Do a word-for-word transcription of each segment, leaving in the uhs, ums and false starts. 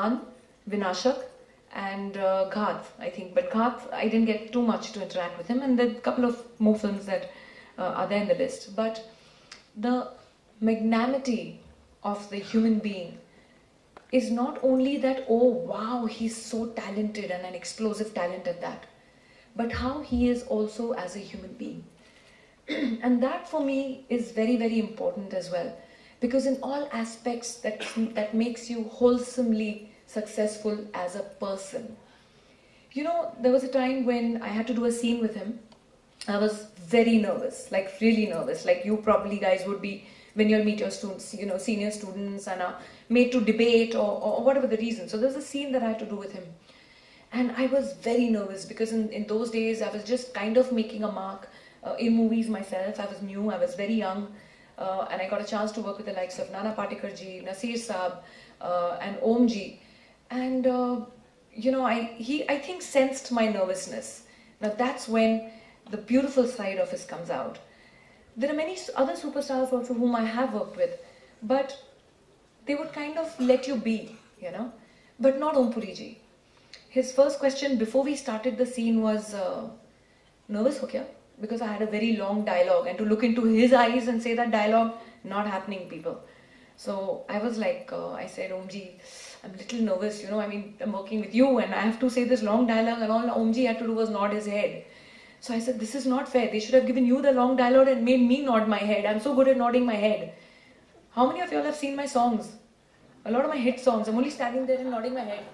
Maan, Vinashak, and uh, Ghat, I think. But Ghat, I didn't get too much to interact with him, and there are a couple of more films that uh, are there in the list. But the magnanimity of the human being is not only that, oh wow, he's so talented and an explosive talent at that, but how he is also as a human being. And that for me is very, very important as well, because in all aspects that, that makes you wholesomely successful as a person. You know, there was a time when I had to do a scene with him. I was very nervous, like really nervous, like you probably guys would be when you'll meet your students, you know, senior students and are made to debate or, or whatever the reason. So there's a scene that I had to do with him. And I was very nervous because in, in those days I was just kind of making a mark uh, in movies myself. I was new, I was very young, uh, and I got a chance to work with the likes of Nana Patekar ji, Nasir Saab, uh, and Om ji. And, uh, you know, I, he, I think sensed my nervousness. Now that's when the beautiful side of us comes out. There are many other superstars also whom I have worked with, but they would kind of let you be, you know, but not Om Puri ji. His first question before we started the scene was, uh, nervous ho kya? Because I had a very long dialogue, and to look into his eyes and say that dialogue, not happening, people. So I was like, uh, I said, Om ji, I'm a little nervous, you know, I mean, I'm working with you and I have to say this long dialogue, and all Om ji had to do was nod his head. So I said, this is not fair. They should have given you the long dialogue and made me nod my head. I'm so good at nodding my head. How many of y'all have seen my songs? A lot of my hit songs. I'm only standing there and nodding my head.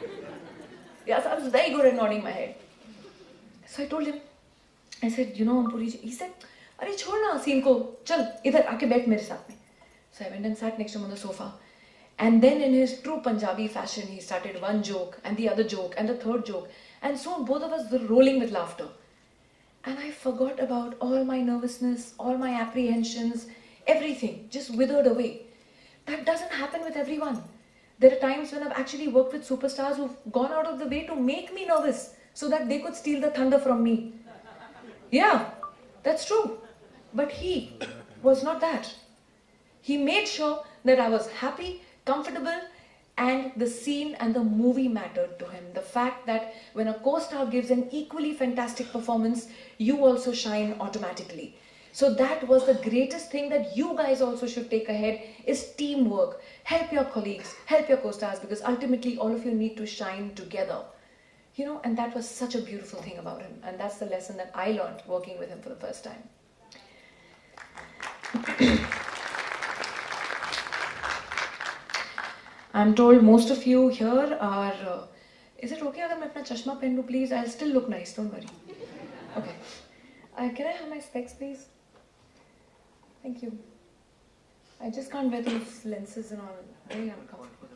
Yes, I was very good at nodding my head. So I told him, I said, you know, Om Puri ji, he said, "Arey, chhod na scene ko, chal, idhar aake baith mere saath mein." So I went and sat next to him on the sofa. And then in his true Punjabi fashion, he started one joke and the other joke and the third joke. And soon both of us were rolling with laughter. And I forgot about all my nervousness, all my apprehensions, everything just withered away. That doesn't happen with everyone. There are times when I've actually worked with superstars who've gone out of the way to make me nervous so that they could steal the thunder from me. Yeah, that's true. But he was not that. He made sure that I was happy, comfortable, and the scene and the movie mattered to him. The fact that when a co-star gives an equally fantastic performance, you also shine automatically. So that was the greatest thing that you guys also should take ahead, is teamwork. Help your colleagues, help your co-stars, because ultimately all of you need to shine together. You know, and that was such a beautiful thing about him. And that's the lesson that I learned working with him for the first time. I'm told most of you here are, uh, is it okay if I wear chashma pen, please? I'll still look nice, don't worry. Okay. Uh, can I have my specs, please? Thank you. I just can't wear those lenses and all. Very uncomfortable.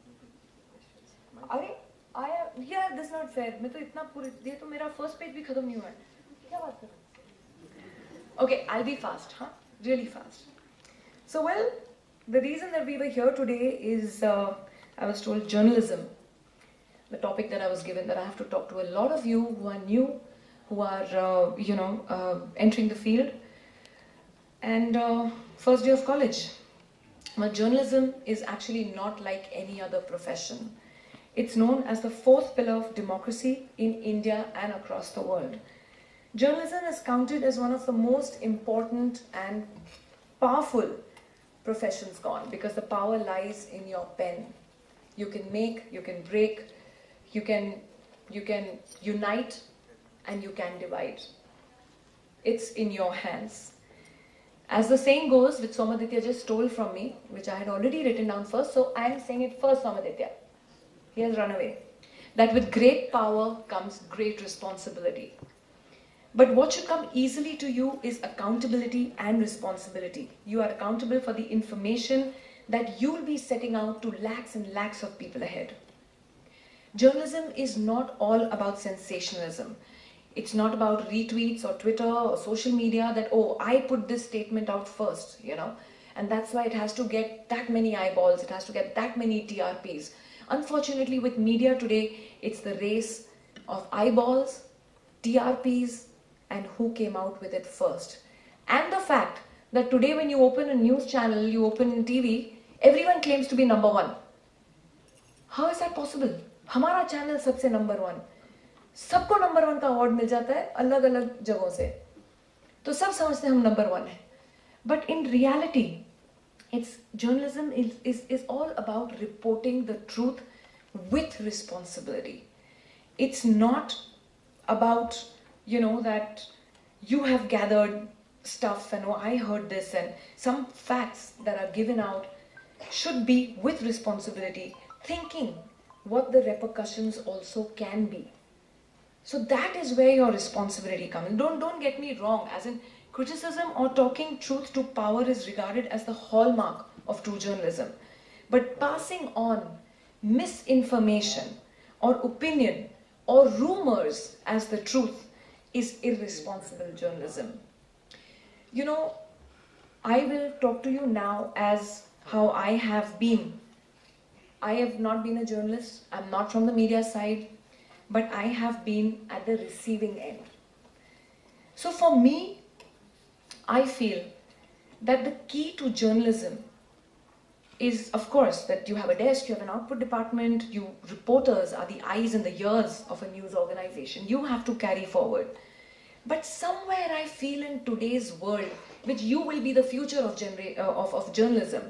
I, I, yeah, this is not fair. मैं तो इतना पूरे, ये तो मेरा first page भी खत्म नहीं हुआ है. क्या बात कर रहे हो? Okay, I'll be fast, huh? Really fast. So well, the reason that we were here today is, uh, I was told journalism, the topic that I was given, that I have to talk to a lot of you who are new, who are, uh, you know, uh, entering the field, and uh, first day of college. Well, journalism is actually not like any other profession. It's known as the fourth pillar of democracy in India and across the world. Journalism is counted as one of the most important and powerful professions gone, because the power lies in your pen. You can make, you can break, you can, you can unite, and you can divide. It's in your hands. As the saying goes, which Somaditya just stole from me, which I had already written down first, so I am saying it first, Somaditya. He has run away. That with great power comes great responsibility. But what should come easily to you is accountability and responsibility. You are accountable for the information that you'll be setting out to lakhs and lakhs of people ahead. Journalism is not all about sensationalism. It's not about retweets or Twitter or social media that, oh, I put this statement out first, you know, and that's why it has to get that many eyeballs, it has to get that many T R Ps. Unfortunately, with media today, it's the race of eyeballs, T R Ps, and who came out with it first. And the fact that today when you open a news channel, you open T V, everyone claims to be number one. How is that possible? हमारा channel सबसे number one, सबको number one का award मिल जाता है अलग अलग जगहों से, तो सब समझते हैं हम नंबर वन है. But in reality, it's journalism is, is, is all about reporting the truth with responsibility. It's not about, you know, that you have gathered stuff and oh, I heard this, and some facts that are given out should be with responsibility, thinking what the repercussions also can be. So that is where your responsibility comes. Don't, don't get me wrong, as in criticism or talking truth to power is regarded as the hallmark of true journalism. But passing on misinformation or opinion or rumors as the truth is irresponsible journalism. You know, I will talk to you now as how I have been. I have not been a journalist, I'm not from the media side, but I have been at the receiving end. So for me, I feel that the key to journalism is, of course, that you have a desk, you have an output department, you reporters are the eyes and the ears of a news organization. You have to carry forward. But somewhere I feel in today's world, which you will be the future of, genera- uh, of, of journalism,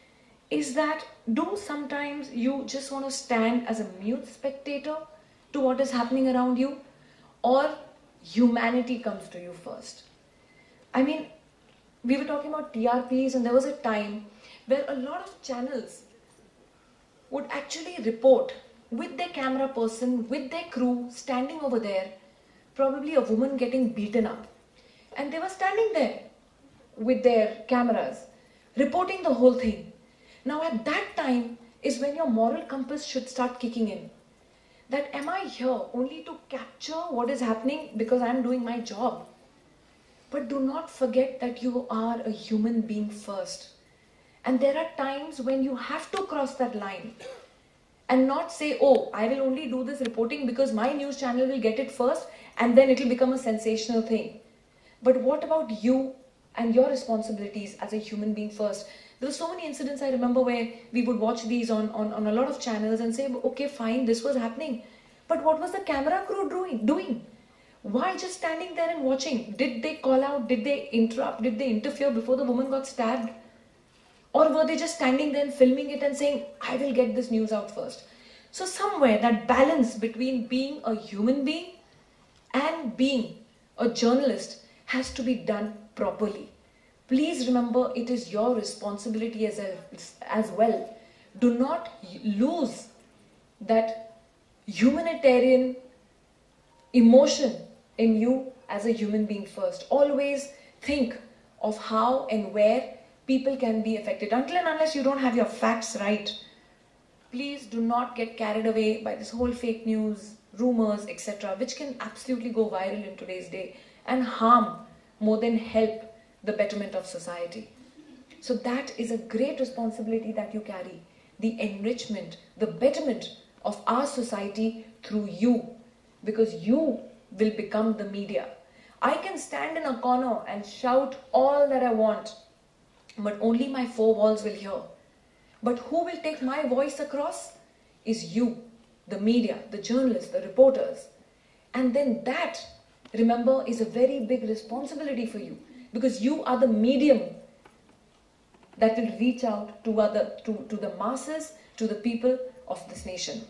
is that do sometimes you just want to stand as a mute spectator to what is happening around you, or humanity comes to you first. I mean, we were talking about T R Ps, and there was a time where a lot of channels would actually report with their camera person, with their crew, standing over there, probably a woman getting beaten up. And they were standing there with their cameras, reporting the whole thing. Now at that time is when your moral compass should start kicking in. That am I here only to capture what is happening because I am doing my job? But do not forget that you are a human being first. And there are times when you have to cross that line and not say, oh, I will only do this reporting because my news channel will get it first and then it will become a sensational thing. But what about you and your responsibilities as a human being first? There were so many incidents I remember where we would watch these on, on, on a lot of channels and say, okay, fine, this was happening. But what was the camera crew doing? doing? Why just standing there and watching? Did they call out? Did they interrupt? Did they interfere before the woman got stabbed? Or were they just standing there and filming it and saying, I will get this news out first? So somewhere that balance between being a human being and being a journalist has to be done properly. Please remember, it is your responsibility as, a, as well. Do not lose that humanitarian emotion in you as a human being first. Always think of how and where people can be affected. Until and unless you don't have your facts right, please do not get carried away by this whole fake news, rumors, et cetera, which can absolutely go viral in today's day and harm more than help the betterment of society. So that is a great responsibility that you carry. The enrichment, the betterment of our society through you, because you will become the media. I can stand in a corner and shout all that I want, but only my four walls will hear. But who will take my voice across is you, the media, the journalists, the reporters. And then that, remember, is a very big responsibility for you, because you are the medium that will reach out to other, to, to the masses, to the people of this nation.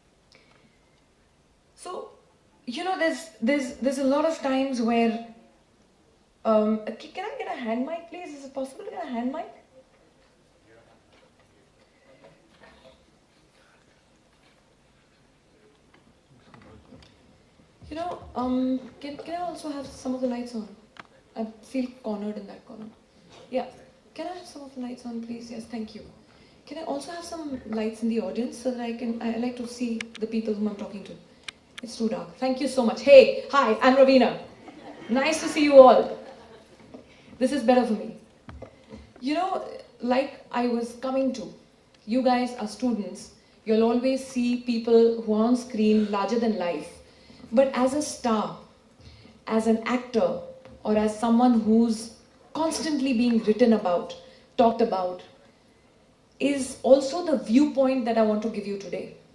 So, you know, there's there's there's a lot of times where um, can I get a hand mic, please? Is it possible to get a hand mic? You know, um, can can I also have some of the lights on? I feel cornered in that corner. Yeah, can I have some of the lights on, please? Yes, thank you. Can I also have some lights in the audience so that I can I like to see the people whom I'm talking to? It's too dark. Thank you so much. Hey, hi, I'm Ravina. Nice to see you all. This is better for me. You know, like I was coming to, you guys are students. You'll always see people who are on screen larger than life. But as a star, as an actor, or as someone who's constantly being written about, talked about, is also the viewpoint that I want to give you today.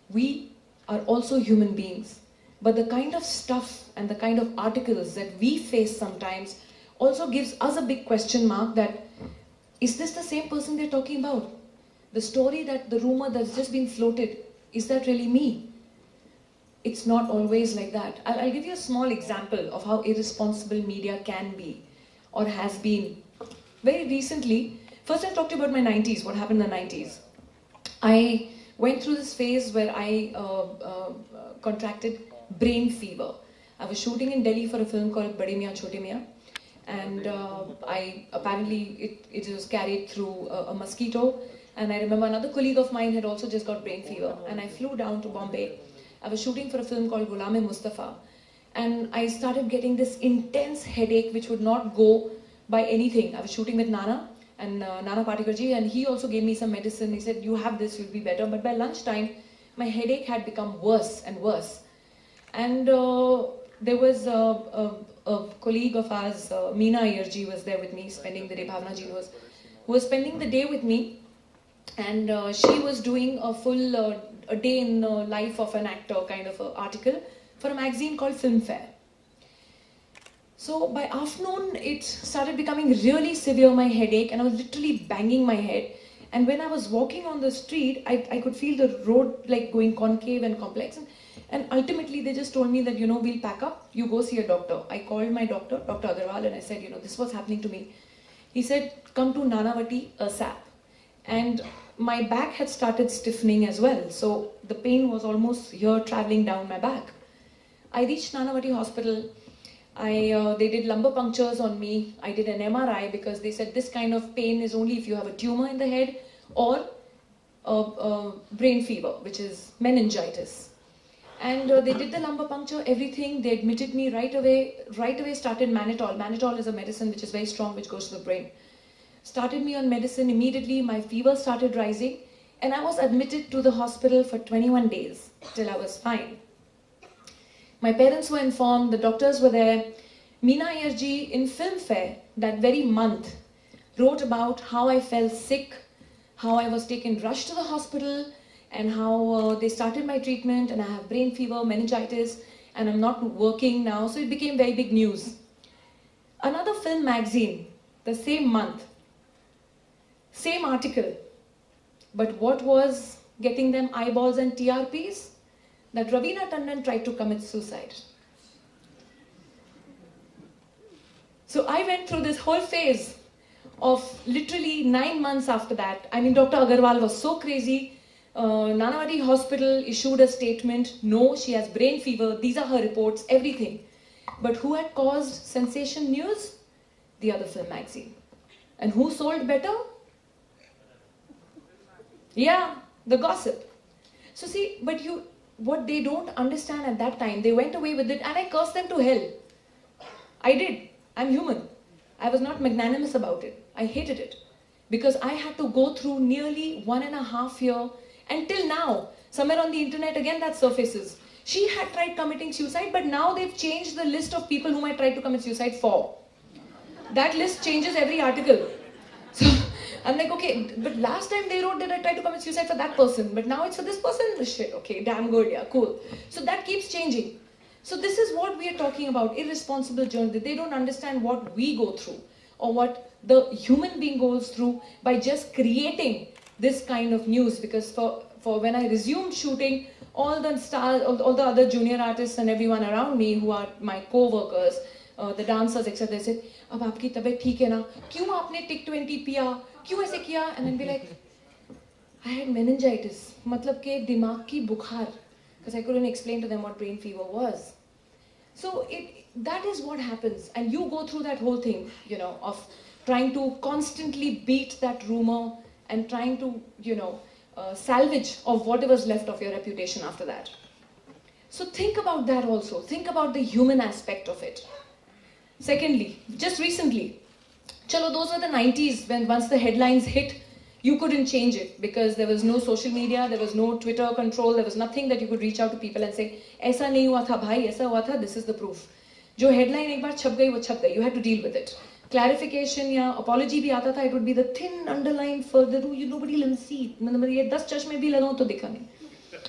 we are also human beings. But the kind of stuff and the kind of articles that we face sometimes also gives us a big question mark that, is this the same person they're talking about? The story that the rumor that's just been floated, is that really me? It's not always like that. I'll, I'll give you a small example of how irresponsible media can be or has been. Very recently, first I'll talk to you about my nineties, what happened in the nineties. I went through this phase where I uh, uh, contracted brain fever. I was shooting in Delhi for a film called Bade Miyan Chote Miyan, and uh, I apparently it, it was carried through a, a mosquito. And I remember another colleague of mine had also just got brain fever, and I flew down to Bombay. I was shooting for a film called Ghulam-e-Mustafa, and I started getting this intense headache which would not go by anything. I was shooting with Nana and uh, Nana Patikarji, and he also gave me some medicine. He said, you have this, you'll be better. But by lunchtime, my headache had become worse and worse. And uh, there was a, a, a colleague of ours, uh, Meena Ayerji, was there with me, spending the day, Bhavna ji was, who was spending the day with me. And uh, she was doing a full uh, a day in the life of an actor kind of an article for a magazine called Filmfare. So by afternoon, it started becoming really severe, my headache, and I was literally banging my head. And when I was walking on the street, I, I could feel the road like going concave and complex. And, and ultimately, they just told me that, you know, we'll pack up, you go see a doctor. I called my doctor, Doctor Agarwal, and I said, you know, this was happening to me. He said, come to Nanavati ASAP. And my back had started stiffening as well. So the pain was almost here traveling down my back. I reached Nanavati Hospital. I, uh, they did lumbar punctures on me. I did an M R I because they said this kind of pain is only if you have a tumor in the head or a, a brain fever, which is meningitis. And uh, they did the lumbar puncture, everything. They admitted me right away. Right away started mannitol. Mannitol is a medicine which is very strong, which goes to the brain. Started me on medicine immediately. My fever started rising. And I was admitted to the hospital for twenty-one days till I was fine. My parents were informed, the doctors were there. Meena Ayerji in Filmfare that very month wrote about how I fell sick, how I was taken rushed to the hospital, and how uh, they started my treatment, and I have brain fever, meningitis, and I'm not working now. So it became very big news. Another film magazine, the same month, same article, but what was getting them eyeballs and T R Ps? That Raveena Tandon tried to commit suicide. So I went through this whole phase of literally nine months after that. I mean, Doctor Agarwal was so crazy. Uh, Nanavati Hospital issued a statement. No, she has brain fever. These are her reports, everything. But who had caused sensation news? The other film magazine. And who sold better? Yeah, the gossip. So see, but you... what they don't understand at that time, they went away with it, and I cursed them to hell. I did. I'm human. I was not magnanimous about it. I hated it. Because I had to go through nearly one and a half year, until now, somewhere on the internet again that surfaces. She had tried committing suicide, but now they've changed the list of people whom I tried to commit suicide for. That list changes every article. So, I'm like, okay, but last time they wrote that I tried to commit suicide for that person, but now it's for this person. Shit, okay, damn good, yeah, cool. So that keeps changing. So this is what we are talking about, irresponsible journalists. They don't understand what we go through or what the human being goes through by just creating this kind of news. Because for, for when I resumed shooting, all the stars, all, all the other junior artists and everyone around me who are my co-workers, uh, the dancers, et cetera, they said, अब आपकी तबीयत ठीक है ना? क्यों आपने टिक twenty पिया? क्यों ऐसे किया? And I'd be like, I had meningitis. मतलब के दिमाग की बुखार. Because I couldn't explain to them what brain fever was. So it, that is what happens. And you go through that whole thing, you know, of trying to constantly beat that rumor and trying to, you know, uh, salvage of whatever's left of your reputation after that. So think about that also. Think about the human aspect of it. Secondly, just recently, chalo, those were the nineties when once the headlines hit, you couldn't change it because there was no social media, there was no Twitter control, there was nothing that you could reach out to people and say, "Aisa nahi hua tha bhai, aisa hua tha, this is the proof." Jo headline ek baar chhap gayi, wo chhap gayi. You had to deal with it. Clarification ya apology bhi aata tha, it would be the thin underline further, you nobody will see. मतलब ये दस चश्मे भी लगाऊं तो दिखा नहीं.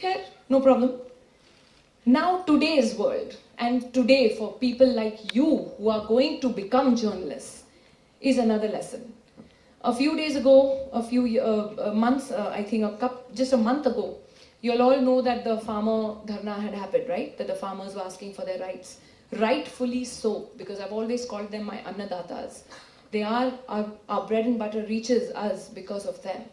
Khair, no problem. Now today's world, and today for people like you who are going to become journalists, is another lesson. A few days ago, a few uh, months, uh, I think a couple, just a month ago, you'll all know that the farmer dharna had happened, right? That the farmers were asking for their rights. Rightfully so, because I've always called them my annadatas. They are, our, our bread and butter reaches us because of them.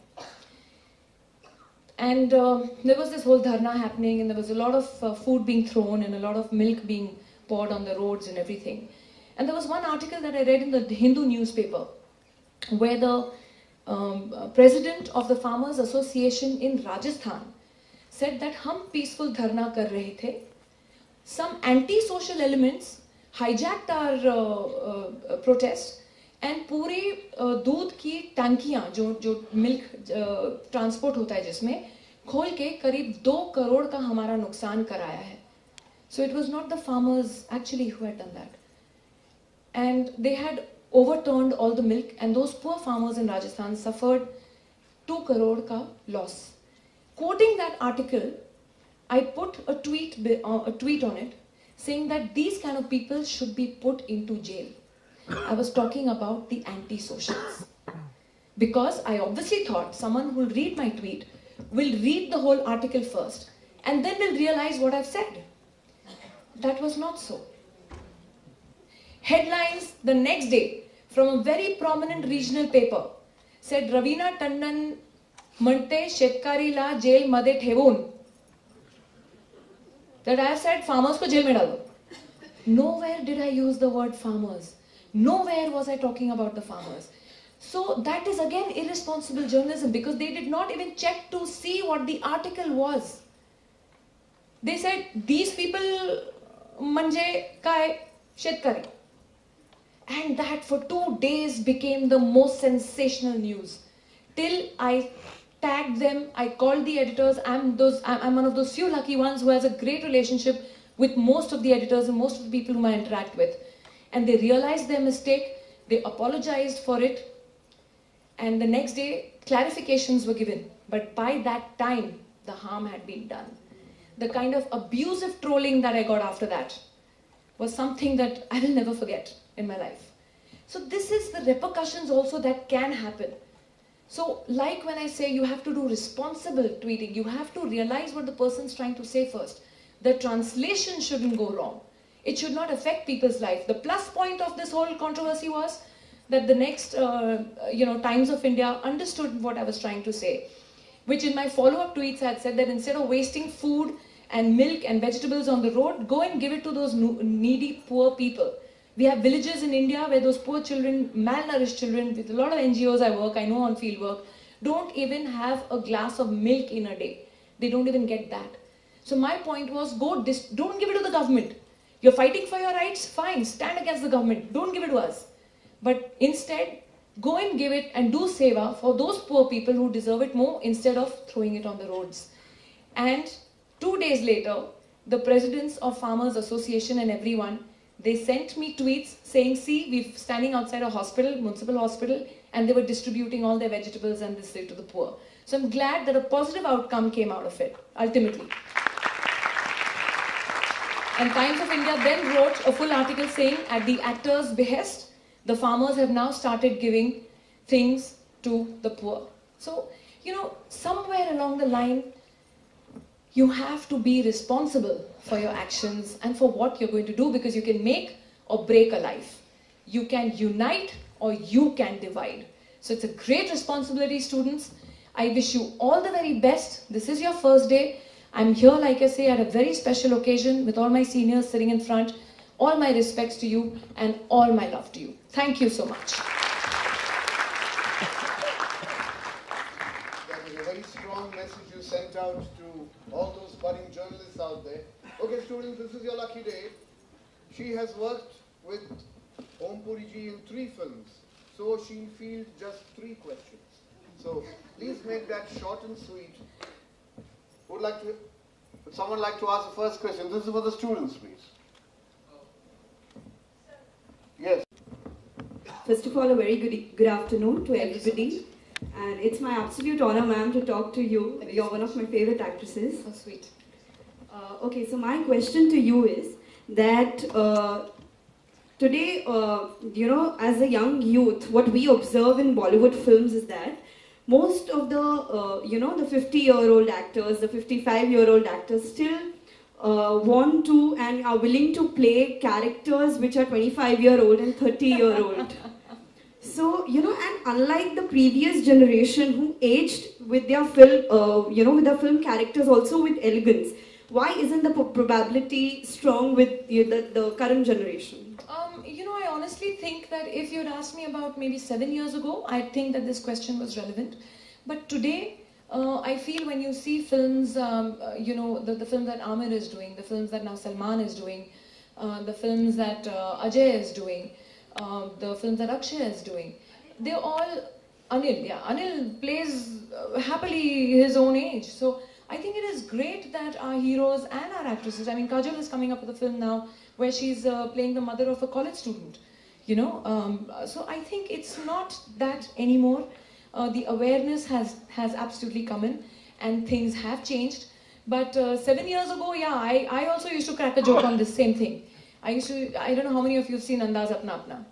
And uh, there was this whole dharna happening, and there was a lot of uh, food being thrown and a lot of milk being poured on the roads and everything. And there was one article that I read in the Hindu newspaper, where the um, uh, president of the Farmers Association in Rajasthan said that hum peaceful dharna kar rahe the. Some anti-social elements hijacked our uh, uh, protest, and पूरे uh, दूध की टंकियां जो जो milk transport होता है जिसमें खोल के करीब दो करोड़ का हमारा नुकसान कराया है. So it was not the farmers actually who had done that, and they had overturned all the milk, and those poor farmers in Rajasthan suffered two crore ka loss. Quoting that article, I put a tweet, uh, a tweet on it saying that these kind of people should be put into jail. I was talking about the anti-socials. Because I obviously thought someone who will read my tweet will read the whole article first and then will realize what I've said. That was not so. Headlines the next day from a very prominent regional paper said Ravina Tandon म्हणते शेतकरीला jail मध्ये ठेवून. That I have said farmers को jail में डालो. Nowhere did I use the word farmers. Nowhere was I talking about the farmers. So that is again irresponsible journalism, because they did not even check to see what the article was. They said these people म्हणजे काय शेतकरी. And that for two days became the most sensational news. Till I tagged them, I called the editors. I'm those. I'm one of those few lucky ones who has a great relationship with most of the editors and most of the people whom I interact with. And they realized their mistake. They apologized for it. And the next day, clarifications were given. But by that time, the harm had been done. The kind of abusive trolling that I got after that was something that I will never forget in my life. So this is the repercussions also that can happen. So like when I say you have to do responsible tweeting, you have to realize what the person's trying to say first. The translation shouldn't go wrong. It should not affect people's life. The plus point of this whole controversy was that the next, uh, you know, Times of India understood what I was trying to say, which in my follow-up tweets I had said that instead of wasting food and milk and vegetables on the road, go and give it to those needy, poor people. We have villages in India where those poor children, malnourished children, with a lot of N G Os I work, I know on field work, don't even have a glass of milk in a day. They don't even get that. So my point was, go, dis don't give it to the government. You're fighting for your rights, fine, stand against the government, don't give it to us. But instead, go and give it and do seva for those poor people who deserve it more instead of throwing it on the roads. And two days later, the presidents of Farmers Association and everyone, they sent me tweets saying, see, we're standing outside a hospital, municipal hospital, and they were distributing all their vegetables and this to the poor. So I'm glad that a positive outcome came out of it, ultimately. And Times of India then wrote a full article saying, at the actor's behest, the farmers have now started giving things to the poor. So, you know, somewhere along the line, you have to be responsible for your actions and for what you're going to do, because you can make or break a life. You can unite or you can divide. So it's a great responsibility, students. I wish you all the very best. This is your first day. I'm here, like I say, at a very special occasion with all my seniors sitting in front. All my respects to you and all my love to you. Thank you so much. That is a very strong message you sent out to all those budding journalists out there. Okay, students, this is your lucky day. She has worked with Om Puri ji in three films, so she'll field just three questions. So please make that short and sweet. Would like to, would someone like to ask the first question? This is for the students, please. Yes. First of all, a very good, good afternoon to everybody. And it's my absolute honor, ma'am, to talk to you. You're one of my favorite actresses. So sweet. Uh, okay, so my question to you is that uh, today, uh, you know, as a young youth, what we observe in Bollywood films is that most of the, uh, you know, the fifty-year-old actors, the fifty-five-year-old actors still uh, want to and are willing to play characters which are twenty-five-year-old and thirty-year-old. So, you know, and unlike the previous generation who aged with their film, uh, you know, with their film characters also with elegance, why isn't the probability strong with the, the, the current generation? Um, you know, I honestly think that if you'd asked me about maybe seven years ago, I'd think that this question was relevant. But today, uh, I feel when you see films, um, uh, you know, the, the films that Aamir is doing, the films that now Salman is doing, uh, the films that uh, Ajay is doing, uh, the films that Akshay is doing, they're all Anil. Yeah, Anil plays uh, happily his own age. So I think it is great that our heroes and our actresses, I mean, Kajol is coming up with a film now where she's uh, playing the mother of a college student, you know. Um, so I think it's not that anymore. Uh, the awareness has, has absolutely come in and things have changed. But uh, seven years ago, yeah, I, I also used to crack a joke on this same thing. I used to, I don't know how many of you have seen Andaz Apna Apna.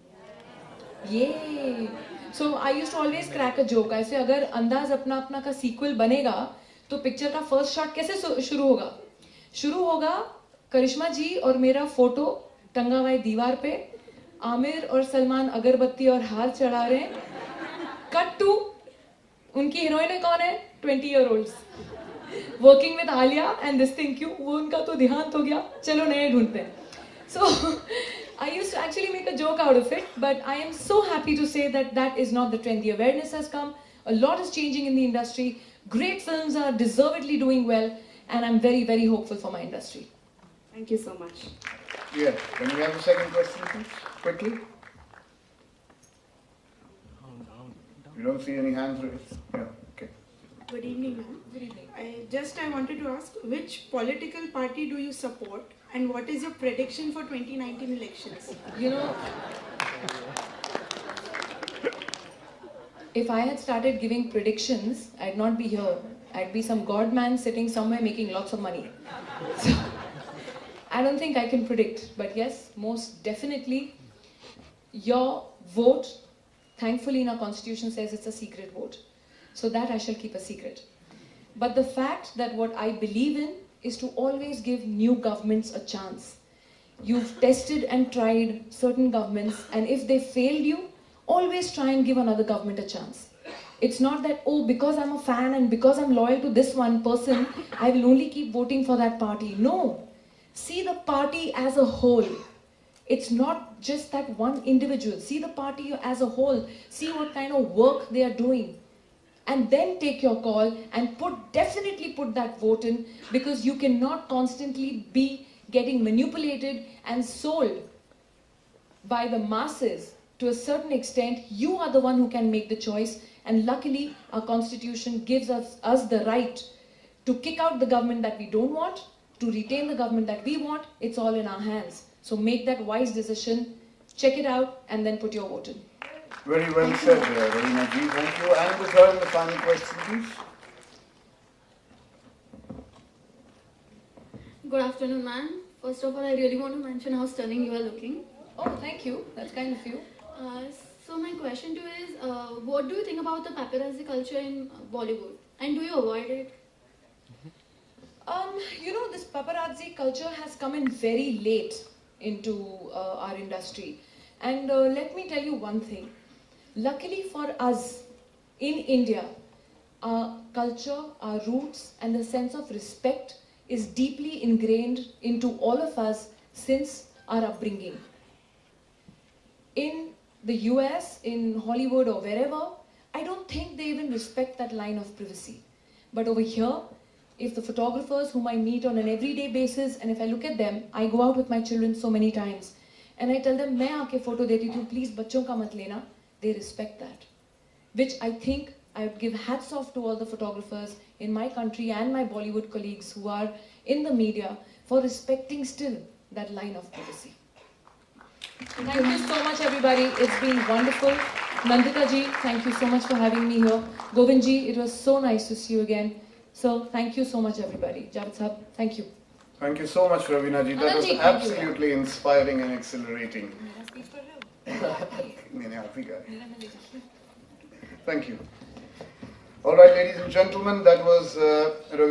Yay! So I used to always crack a joke. I say, अगर अंदाज अपना अपना का sequel बनेगा, तो picture का first shot कैसे शुरू होगा? शुरू होगा करिश्मा जी और मेरा फोटो टंगा हुआ है दीवार पे, आमिर और सलमान अगरबत्ती और हार चढ़ा रहे हैं, कट टू उनकी हीरोइन कौन है? Twenty year olds working with Alia and this thing, क्यों? वो उनका तो देहांत हो गया, चलो नए ढूंढते हैं. So I used to actually make a joke out of it, but I am so happy to say that that is not the trend. The awareness has come, a lot is changing in the industry, great films are deservedly doing well, and I'm very, very hopeful for my industry. Thank you so much. Yeah, can we have the second question, please? Quickly. You don't see any hands raised? Yeah, okay. Good evening, ma'am. Good evening. I, just I wanted to ask, which political party do you support and what is your prediction for twenty nineteen elections? You know, if I had started giving predictions, I'd not be here. I'd be some god man sitting somewhere making lots of money. So, I don't think I can predict, but yes, most definitely, your vote, thankfully in our constitution says it's a secret vote. So that I shall keep a secret. But the fact that what I believe in is to always give new governments a chance. You've tested and tried certain governments, and if they failed you, always try and give another government a chance. It's not that, oh, because I'm a fan and because I'm loyal to this one person, I will only keep voting for that party. No. See the party as a whole. It's not just that one individual. See the party as a whole. See what kind of work they are doing. And then take your call and put definitely put that vote in, because you cannot constantly be getting manipulated and sold by the masses. To a certain extent, you are the one who can make the choice, and luckily our constitution gives us, us the right to kick out the government that we don't want, to retain the government that we want. It's all in our hands. So make that wise decision, check it out, and then put your vote in. Very well said, uh, Reena ji. Thank you. And the third and the final question, please. Good afternoon, ma'am. First of all, I really want to mention how stunning you are looking. Oh, thank you. That's kind of you. Uh, so my question to you is, uh, what do you think about the paparazzi culture in Bollywood? And do you avoid it? Um, you know, this paparazzi culture has come in very late into uh, our industry. And uh, let me tell you one thing. Luckily for us, in India, our culture, our roots, and the sense of respect is deeply ingrained into all of us since our upbringing. In the U S, in Hollywood or wherever, I don't think they even respect that line of privacy. But over here, if the photographers whom I meet on an everyday basis, and if I look at them, I go out with my children so many times, and I tell them, मैं आके photo देती हूँ, please बच्चों का मत लेना. They respect that, which I think I would give hats off to all the photographers in my country and my Bollywood colleagues who are in the media for respecting still that line of privacy. Thank you so much, everybody. It's been wonderful. Nandita ji, thank you so much for having me here. Govind ji, it was so nice to see you again. So thank you so much, everybody. Javed Sahab, thank you. Thank you so much, Ravina ji. That Anand was ji, thank you. absolutely inspiring and exhilarating. Thank you. All right, ladies and gentlemen, that was uh, Ravina.